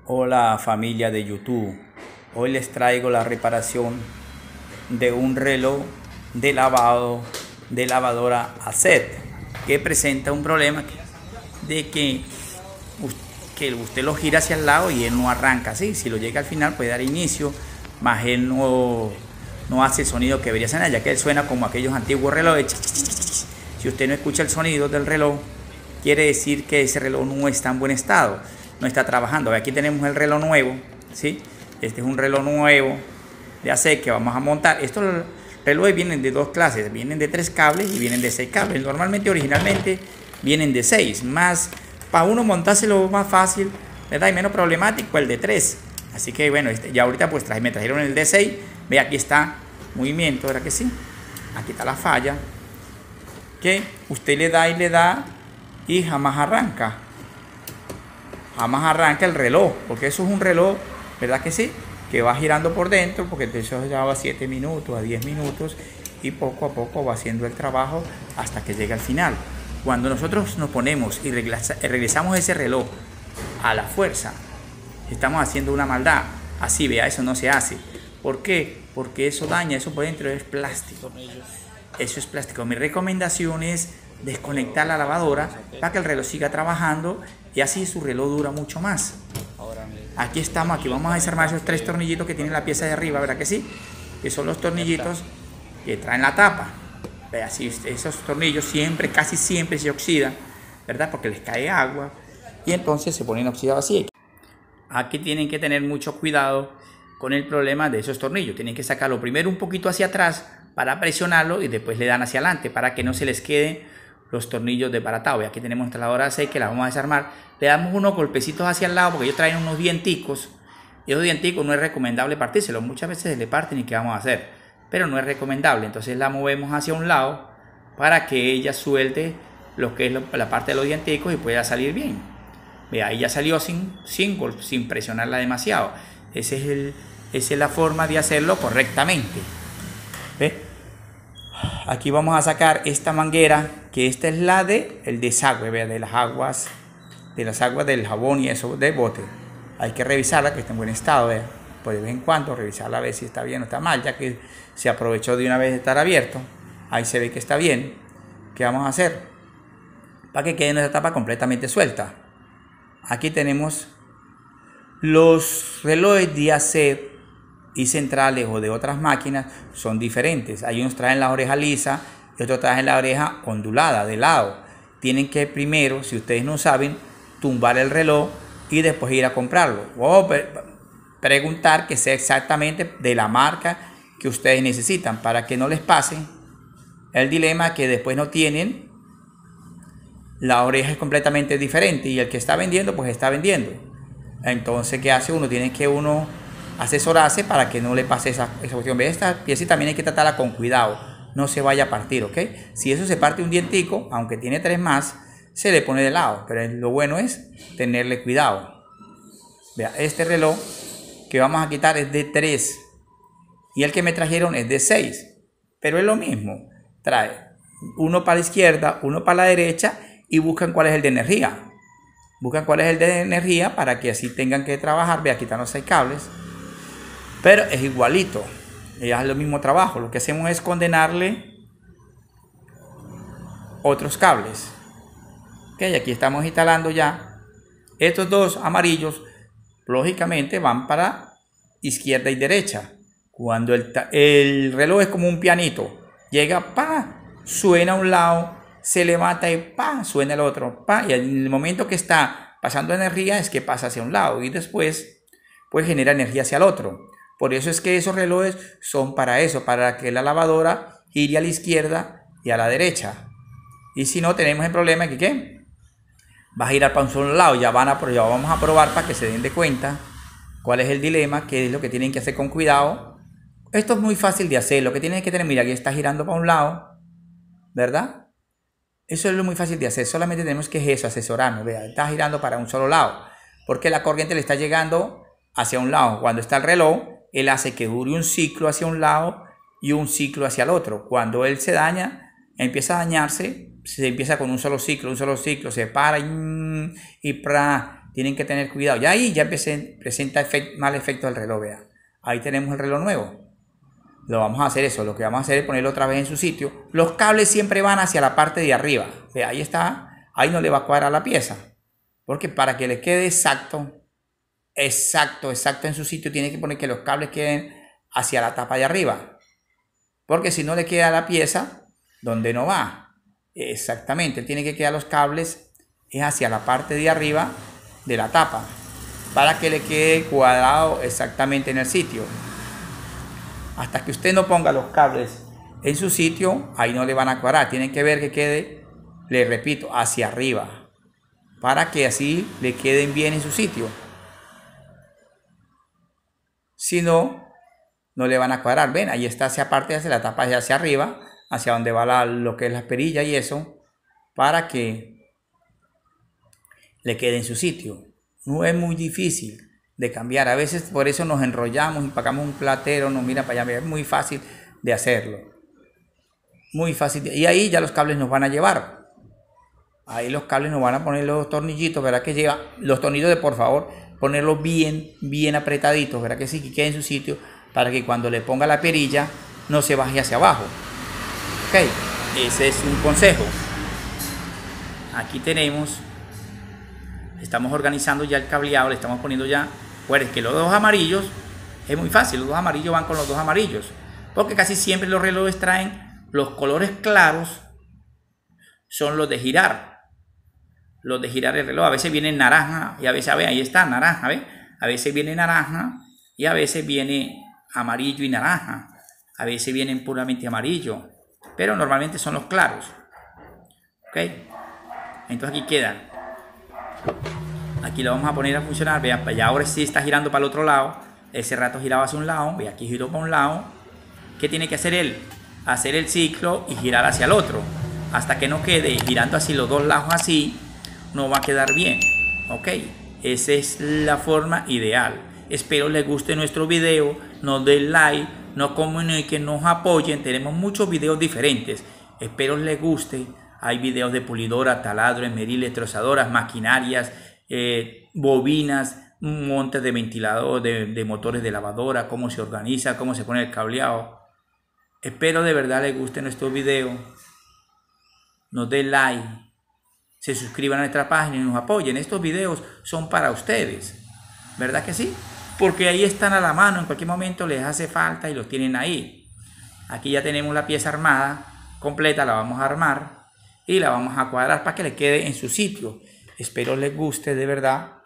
Hola familia de YouTube, hoy les traigo la reparación de un reloj de lavado de lavadora ASET que presenta un problema de que usted lo gira hacia el lado y él no arranca así. Si lo llega al final puede dar inicio, más él no hace el sonido que debería sonar, ya que él suena como aquellos antiguos relojes. Si usted no escucha el sonido del reloj, quiere decir que ese reloj no está en buen estado, no está trabajando. Aquí tenemos el reloj nuevo, ¿sí? Este es un reloj nuevo de ASET que vamos a montar. Estos relojes vienen de dos clases, vienen de 3 cables y vienen de 6 cables. Normalmente, originalmente, vienen de 6, más para uno montárselo más fácil, ¿verdad? Y menos problemático el de 3. Así que bueno, ya ahorita pues me trajeron el de 6. Ve, aquí está movimiento, ¿verdad que sí? Aquí está la falla, que usted le da y le da y jamás arranca el reloj, porque eso es un reloj, ¿verdad que sí? Que va girando por dentro, porque de eso ya va a 7 minutos, a 10 minutos, y poco a poco va haciendo el trabajo hasta que llega al final. Cuando nosotros nos ponemos y regresamos ese reloj a la fuerza, estamos haciendo una maldad. Así, vea, eso no se hace. ¿Por qué? Porque eso daña, eso por dentro es plástico. Eso es plástico. Mi recomendación es desconectar la lavadora para que el reloj siga trabajando y así su reloj dura mucho más. Aquí estamos, aquí vamos a desarmar esos 3 tornillitos que tiene la pieza de arriba, ¿verdad que sí? Que son los tornillitos que traen la tapa. Vea, así, esos tornillos siempre, casi siempre se oxidan, ¿verdad? Porque les cae agua y entonces se ponen oxidados así. Aquí tienen que tener mucho cuidado con el problema de esos tornillos. Tienen que sacarlo primero un poquito hacia atrás para presionarlo y después le dan hacia adelante para que no se les queden los tornillos desbaratados. Y aquí tenemos nuestra lavadora ASET que la vamos a desarmar. Le damos unos golpecitos hacia el lado porque ellos traen unos dienticos. Y esos dienticos no es recomendable partírselos. Muchas veces se le parten y ¿qué vamos a hacer? Pero no es recomendable. Entonces la movemos hacia un lado para que ella suelte lo que es la parte de los dienticos y pueda salir bien. Ve, ahí ya salió sin presionarla demasiado. Esa es la forma de hacerlo correctamente. ¿Ve? Aquí vamos a sacar esta manguera, que esta es la de el desagüe, ¿ve? de las aguas del jabón y eso del bote. Hay que revisarla que esté en buen estado, ¿ve? Pues de vez en cuando revisarla a ver si está bien o está mal, ya que se aprovechó de una vez de estar abierto. Ahí se ve que está bien. ¿Qué vamos a hacer? Para que quede nuestra tapa completamente suelta. Aquí tenemos los relojes de ASET y centrales o de otras máquinas son diferentes. Hay unos traen la oreja lisa y otros traen la oreja ondulada de lado. Tienen que primero, si ustedes no saben, tumbar el reloj y después ir a comprarlo o preguntar que sea exactamente de la marca que ustedes necesitan para que no les pase el dilema que después no tienen. La oreja es completamente diferente y el que está vendiendo pues está vendiendo. Entonces, ¿qué hace uno? Tiene que asesorarse para que no le pase esa cuestión. Esta pieza también hay que tratarla con cuidado, no se vaya a partir, ¿ok? Si eso se parte un dientico, aunque tiene 3 más, se le pone de lado, pero lo bueno es tenerle cuidado. Vea, este reloj que vamos a quitar es de 3 y el que me trajeron es de 6, pero es lo mismo. Trae uno para la izquierda, uno para la derecha y buscan cuál es el de energía. Buscan cuál es el de energía para que así tengan que trabajar. Vea, aquí están los 6 cables. Pero es igualito. Es lo mismo trabajo. Lo que hacemos es condenarle otros cables. Ok, aquí estamos instalando ya. Estos 2 amarillos, lógicamente, van para izquierda y derecha. Cuando el reloj es como un pianito. Llega, pa, suena a un lado, se levanta y pa, suena el otro, pa, y en el momento que está pasando energía es que pasa hacia un lado y después pues genera energía hacia el otro. Por eso es que esos relojes son para eso, para que la lavadora gire a la izquierda y a la derecha. Y si no, tenemos el problema de que ¿qué? Va a girar para un solo lado. Ya vamos a probar para que se den de cuenta cuál es el dilema, qué es lo que tienen que hacer con cuidado. Esto es muy fácil de hacer. Lo que tienen que tener, mira, aquí está girando para un lado, ¿verdad? Eso es lo muy fácil de hacer, solamente tenemos que asesorarnos. Vea, está girando para un solo lado, porque la corriente le está llegando hacia un lado. Cuando está el reloj, él hace que dure un ciclo hacia un lado y un ciclo hacia el otro. Cuando él se daña, empieza a dañarse, se empieza con un solo ciclo, se para tienen que tener cuidado. Ya ahí ya presenta mal efecto el reloj, vea. Ahí tenemos el reloj nuevo. Lo vamos a hacer eso, lo que vamos a hacer es ponerlo otra vez en su sitio. Los cables siempre van hacia la parte de arriba. Vea, ahí está, ahí no le va a cuadrar la pieza. Porque para que le quede exacto en su sitio, tiene que poner que los cables queden hacia la tapa de arriba. Porque si no le queda la pieza donde no va. Exactamente, tiene que quedar los cables hacia la parte de arriba de la tapa para que le quede cuadrado exactamente en el sitio. Hasta que usted no ponga los cables en su sitio, ahí no le van a cuadrar. Tienen que ver que quede, le repito, hacia arriba, para que así le queden bien en su sitio. Si no, no le van a cuadrar. Ven, ahí está hacia parte, hacia la tapa, hacia arriba, hacia donde va lo que es la perilla y eso, para que le quede en su sitio. No es muy difícil de cambiar. A veces por eso nos enrollamos y pagamos un platero, nos mira para allá. Es muy fácil de hacerlo. Muy fácil. Y ahí ya los cables nos van a llevar. Ahí los cables nos van a poner los tornillitos, ¿verdad? Que lleva los tornillos, por favor, ponerlos bien apretaditos, ¿verdad? Que sí, que quede en su sitio, para que cuando le ponga la perilla no se baje hacia abajo. Ok, ese es un consejo. Aquí tenemos, estamos organizando ya el cableado, le estamos poniendo ya, pues es que los dos amarillos, es muy fácil, los dos amarillos van con los dos amarillos, porque casi siempre los relojes traen los colores claros, son los de girar el reloj. A veces viene naranja y a veces, a ver, ahí está naranja, ¿ve? A veces viene naranja y a veces viene amarillo y naranja, a veces vienen puramente amarillo, pero normalmente son los claros. Ok, entonces aquí quedan. Aquí lo vamos a poner a funcionar. Vean, ya ahora sí está girando para el otro lado. Ese rato giraba hacia un lado, ve, aquí giró para un lado. ¿Qué tiene que hacer él? Hacer el ciclo y girar hacia el otro, hasta que no quede girando así los dos lados así. No va a quedar bien. Ok, esa es la forma ideal. Espero les guste nuestro video, nos den like, nos comuniquen, nos apoyen. Tenemos muchos videos diferentes. Espero les guste. Hay videos de pulidora, taladro, esmeriles, trozadoras, maquinarias, bobinas, un monte de ventilador, de motores de lavadora, cómo se organiza, cómo se pone el cableado. Espero de verdad les guste nuestro video. Nos den like, se suscriban a nuestra página y nos apoyen. Estos videos son para ustedes, ¿verdad que sí? Porque ahí están a la mano, en cualquier momento les hace falta y los tienen ahí. Aquí ya tenemos la pieza armada, completa, la vamos a armar y la vamos a cuadrar para que le quede en su sitio. Espero les guste de verdad.